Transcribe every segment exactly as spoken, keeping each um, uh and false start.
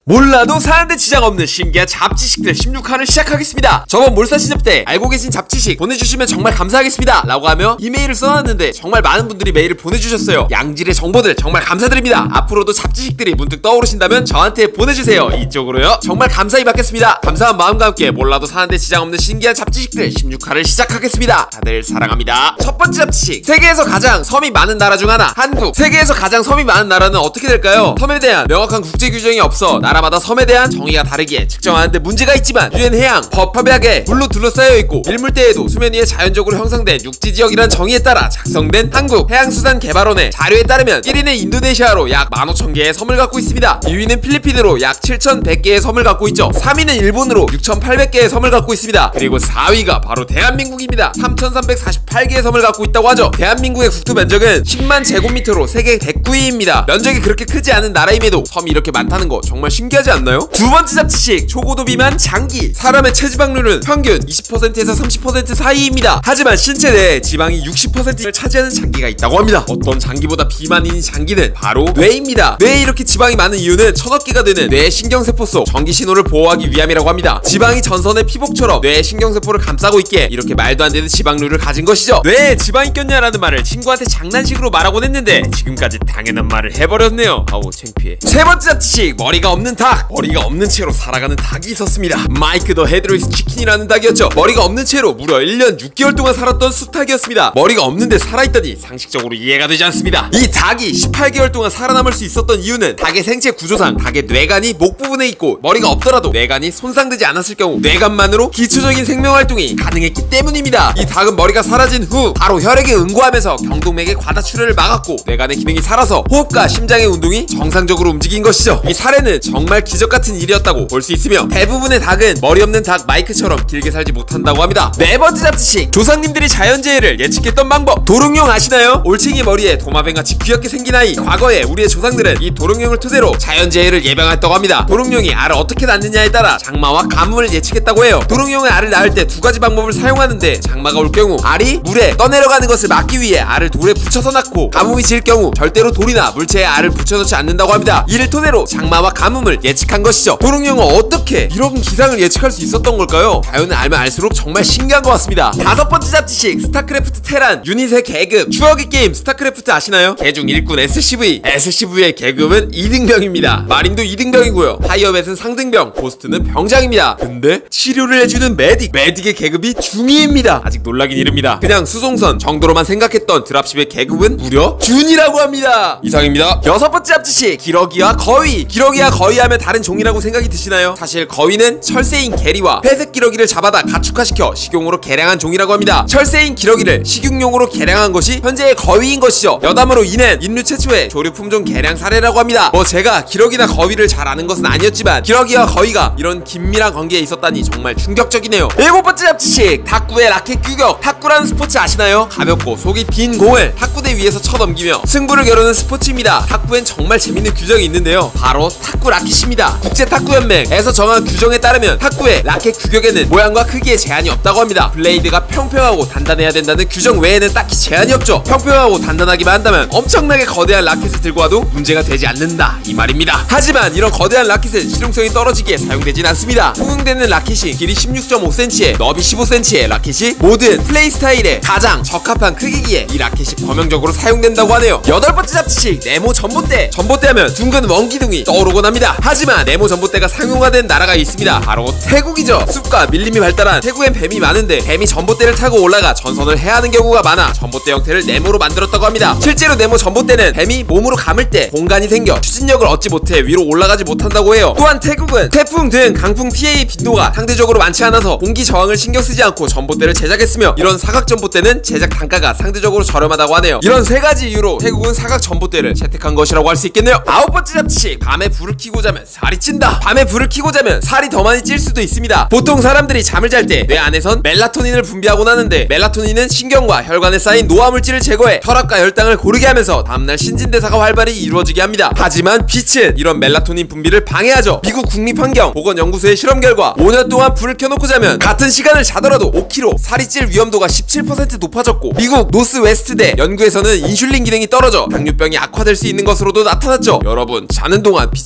몰라도 사는데 지장 없는 신기한 잡지식들 십육 화를 시작하겠습니다. 저번 몰사시접 때 알고 계신 잡지식 보내주시면 정말 감사하겠습니다 라고 하며 이메일을 써놨는데 정말 많은 분들이 메일을 보내주셨어요. 양질의 정보들 정말 감사드립니다. 앞으로도 잡지식들이 문득 떠오르신다면 저한테 보내주세요. 이쪽으로요. 정말 감사히 받겠습니다. 감사한 마음과 함께 몰라도 사는데 지장 없는 신기한 잡지식들 십육 화를 시작하겠습니다. 다들 사랑합니다. 첫 번째 잡지식, 세계에서 가장 섬이 많은 나라 중 하나 한국. 세계에서 가장 섬이 많은 나라는 어떻게 될까요? 섬에 대한 명확한 국제 규정이 없어 나라마다 섬에 대한 정의가 다르기에 측정하는데 문제가 있지만 유엔 해양 법 협약에 물로 둘러싸여 있고 일물대에도 수면 위에 자연적으로 형성된 육지지역이란 정의에 따라 작성된 한국해양수산개발원의 자료에 따르면 일 위는 인도네시아로 약 만 오천 개의 섬을 갖고 있습니다. 이 위는 필리핀으로 약 칠천백 개의 섬을 갖고 있죠. 삼 위는 일본으로 육천팔백 개의 섬을 갖고 있습니다. 그리고 사 위가 바로 대한민국입니다. 삼천삼백사십팔 개의 섬을 갖고 있다고 하죠. 대한민국의 국토 면적은 십만 제곱미터로 세계 백구 위입니다. 면적이 그렇게 크지 않은 나라임에도 섬이 이렇게 많다는 거 정말 신기하지 않나요? 두 번째 잡지식, 초고도 비만 장기. 사람의 체지방률은 평균 이십 퍼센트에서 삼십 퍼센트 사이입니다. 하지만 신체 내에 지방이 육십 퍼센트를 차지하는 장기가 있다고 합니다. 어떤 장기보다 비만인 장기는 바로 뇌입니다. 뇌에 이렇게 지방이 많은 이유는 천억 개가 되는 뇌의 신경세포 속 전기 신호를 보호하기 위함이라고 합니다. 지방이 전선의 피복처럼 뇌의 신경세포를 감싸고 있기에 이렇게 말도 안 되는 지방률을 가진 것이죠. 뇌에 지방이 꼈냐라는 말을 친구한테 장난식으로 말하곤 했는데 지금까지 당연한 말을 해버렸네요. 아우 창피해. 세 번째 잡지식, 머리가 없는 닭. 머리가 없는 채로 살아가는 닭이 있었습니다. 마이크 더 헤드로이스 치킨이라는 닭이었죠. 머리가 없는 채로 무려 일 년 육 개월 동안 살았던 수탉이었습니다. 머리가 없는데 살아있다니 상식적으로 이해가 되지 않습니다. 이 닭이 십팔 개월 동안 살아남을 수 있었던 이유는 닭의 생체 구조상 닭의 뇌간이 목 부분에 있고 머리가 없더라도 뇌간이 손상되지 않았을 경우 뇌간만으로 기초적인 생명활동이 가능했기 때문입니다. 이 닭은 머리가 사라진 후 바로 혈액에 응고하면서 경동맥의 과다출혈을 막았고 뇌간의 기능이 살아서 호흡과 심장의 운동이 정상적으로 움직인 것이죠. 이 사례는 정말 기적같은 일이었다고 볼 수 있으며 대부분의 닭은 머리 없는 닭 마이크처럼 길게 살지 못한다고 합니다. 네 번째 잡지식, 조상님들이 자연재해를 예측했던 방법. 도롱뇽 아시나요? 올챙이 머리에 도마뱀같이 귀엽게 생긴 아이. 과거에 우리의 조상들은 이 도롱뇽을 토대로 자연재해를 예방했다고 합니다. 도롱뇽이 알을 어떻게 낳느냐에 따라 장마와 가뭄을 예측했다고 해요. 도롱뇽의 알을 낳을 때 두 가지 방법을 사용하는데 장마가 올 경우 알이 물에 떠내려가는 것을 막기 위해 알을 돌에 붙여서 낳고 가뭄이 질 경우 절대로 돌이나 물체에 알을 붙여놓지 않는다고 합니다. 이를 토대로 장마와 가뭄을 예측한 것이죠. 도롱뇽은 어떻게 이런 기상을 예측할 수 있었던 걸까요? 자연을 알면 알수록 정말 신기한 것 같습니다. 다섯 번째 잡지식, 스타크래프트 테란 유닛의 계급. 추억의 게임 스타크래프트 아시나요? 개중 일꾼 에스씨브이. 에스씨브이의 계급은 이등병입니다. 마린도 이등병이고요. 파이어맷은 상등병, 고스트는 병장입니다. 근데 치료를 해주는 메딕. 메딕의 계급이 중위입니다. 아직 놀라긴 이릅니다. 그냥 수송선 정도로만 생각했던 드랍십의 계급은 무려 준이라고 합니다. 이상입니다. 여섯 번째 잡지식, 기러기와 거위. 기러기와 거위 하면 다른 종이라고 생각이 드시나요? 사실 거위는 철새인 게리와 회색 기러기를 잡아다 가축화시켜 식용으로 개량한 종이라고 합니다. 철새인 기러기를 식용용으로 개량한 것이 현재의 거위인 것이죠. 여담으로 이는 인류 최초의 조류 품종 개량 사례라고 합니다. 뭐 제가 기러기나 거위를 잘 아는 것은 아니었지만 기러기와 거위가 이런 긴밀한 관계에 있었다니 정말 충격적이네요. 일곱 번째 잡지식, 탁구의 라켓 규격. 탁구라는 스포츠 아시나요? 가볍고 속이 빈 공을 탁구대 위에서 쳐넘기며 승부를 겨루는 스포츠입니다. 탁구엔 정말 재밌는 규정이 있는데요. 바로 탁구 라켓입니다. 국제탁구연맹에서 정한 규정에 따르면 탁구의 라켓 규격에는 모양과 크기에 제한이 없다고 합니다. 블레이드가 평평하고 단단해야 된다는 규정 외에는 딱히 제한이 없죠. 평평하고 단단하기만 한다면 엄청나게 거대한 라켓을 들고 와도 문제가 되지 않는다 이 말입니다. 하지만 이런 거대한 라켓은 실용성이 떨어지기에 사용되진 않습니다. 통용되는 라켓이 길이 십육 점 오 센티미터에 너비 십오 센티미터의 라켓이 모든 플레이 스타일에 가장 적합한 크기기에 이 라켓이 범용적으로 사용된다고 하네요. 여덟 번째 잡지식, 네모 전봇대. 전봇대 하면 둥근 원기둥이 떠오르곤 합니다. 하지만 네모 전봇대가 상용화된 나라가 있습니다. 바로 태국이죠. 숲과 밀림이 발달한 태국엔 뱀이 많은데 뱀이 전봇대를 타고 올라가 전선을 해야 하는 경우가 많아 전봇대 형태를 네모로 만들었다고 합니다. 실제로 네모 전봇대는 뱀이 몸으로 감을 때 공간이 생겨 추진력을 얻지 못해 위로 올라가지 못한다고 해요. 또한 태국은 태풍 등 강풍 피해의 빈도가 상대적으로 많지 않아서 공기 저항을 신경 쓰지 않고 전봇대를 제작했으며 이런 사각 전봇대는 제작 단가가 상대적으로 저렴하다고 하네요. 이런 세 가지 이유로 태국은 사각 전봇대를 채택한 것이라고 할 수 있겠네요. 아홉 번째 잡지식, 밤에 불을 켜고 자면 살이 찐다. 밤에 불을 켜고 자면 살이 더 많이 찔 수도 있습니다. 보통 사람들이 잠을 잘 때 뇌 안에선 멜라토닌을 분비하곤 하는데 멜라토닌은 신경과 혈관에 쌓인 노화물질을 제거해 혈압과 혈당을 고르게 하면서 다음날 신진대사가 활발히 이루어지게 합니다. 하지만 빛은 이런 멜라토닌 분비를 방해하죠. 미국 국립환경보건연구소의 실험 결과 오 년 동안 불을 켜놓고 자면 같은 시간을 자더라도 오 킬로그램 살이 찔 위험도가 십칠 퍼센트 높아졌고 미국 노스웨스트대 연구에서는 인슐린 기능이 떨어져 당뇨병이 악화될 수 있는 것으로도 나타났죠. 여러분, 자는 동안 빛에 노출되지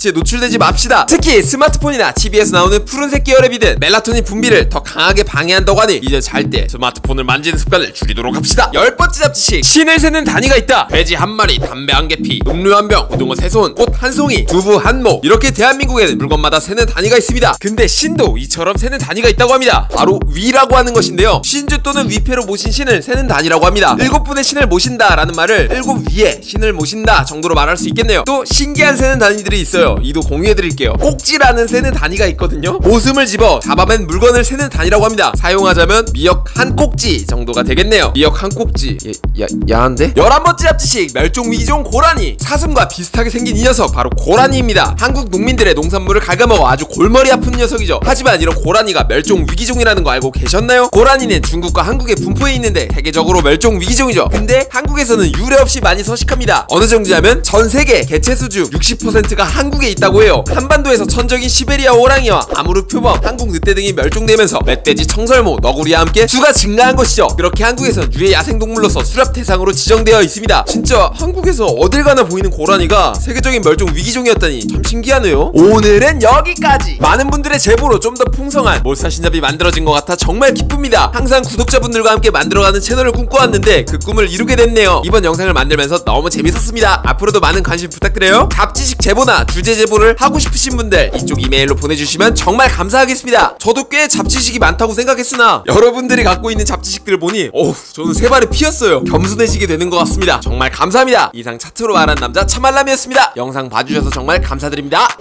보내지 맙시다. 특히 스마트폰이나 티비에서 나오는 푸른색 계열의 빛은 멜라토닌 분비를 더 강하게 방해한다고 하니 이제 잘 때 스마트폰을 만지는 습관을 줄이도록 합시다. 열 번째 잡지식, 신을 세는 단위가 있다. 돼지 한 마리, 담배 한 개피, 음료 한 병, 고등어 세 손, 꽃 한 송이, 두부 한 모. 이렇게 대한민국에는 물건마다 세는 단위가 있습니다. 근데 신도 이처럼 세는 단위가 있다고 합니다. 바로 위라고 하는 것인데요, 신주 또는 위패로 모신 신을 세는 단위라고 합니다. 일곱 분의 신을 모신다 라는 말을 일곱 위에 신을 모신다 정도로 말할 수 있겠네요. 또 신기한 세는 단위들이 있어요. 이도 공유해드릴게요. 꼭지라는 세는 단위가 있거든요. 오슴을 집어 잡아맨 물건을 세는 단위라고 합니다. 사용하자면 미역 한 꼭지 정도가 되겠네요. 미역 한 꼭지, 야, 야, 야한데? 열한 번째 잡지식, 멸종위기종 고라니. 사슴과 비슷하게 생긴 이 녀석 바로 고라니입니다. 한국 농민들의 농산물을 갉아먹어 아주 골머리 아픈 녀석이죠. 하지만 이런 고라니가 멸종위기종이라는 거 알고 계셨나요? 고라니는 중국과 한국에 분포해 있는데 세계적으로 멸종위기종이죠. 근데 한국에서는 유례 없이 많이 서식합니다. 어느 정도냐면 전 세계 개체수 중 육십 퍼센트가 한국에 있다고 해요. 한반도에서 천적인 시베리아 호랑이와 아무르 표범, 한국 늑대 등이 멸종되면서 멧돼지, 청설모, 너구리와 함께 수가 증가한 것이죠. 그렇게 한국에선 유해 야생동물로서 수렵 대상으로 지정되어 있습니다. 진짜 한국에서 어딜 가나 보이는 고라니가 세계적인 멸종 위기종이었다니 참 신기하네요. 오늘은 여기까지. 많은 분들의 제보로 좀 더 풍성한 몰사신잡이 만들어진 것 같아 정말 기쁩니다. 항상 구독자분들과 함께 만들어가는 채널을 꿈꿔왔는데 그 꿈을 이루게 됐네요. 이번 영상을 만들면서 너무 재밌었습니다. 앞으로도 많은 관심 부탁드려요. 잡지식 제보나 주제 제보를 하고 싶으신 분들 이쪽 이메일로 보내주시면 정말 감사하겠습니다. 저도 꽤 잡지식이 많다고 생각했으나 여러분들이 갖고 있는 잡지식들을 보니 어우, 저는 세 발이 피었어요. 겸손해지게 되는 것 같습니다. 정말 감사합니다. 이상 차트로 말한 남자 참알람이었습니다. 영상 봐주셔서 정말 감사드립니다.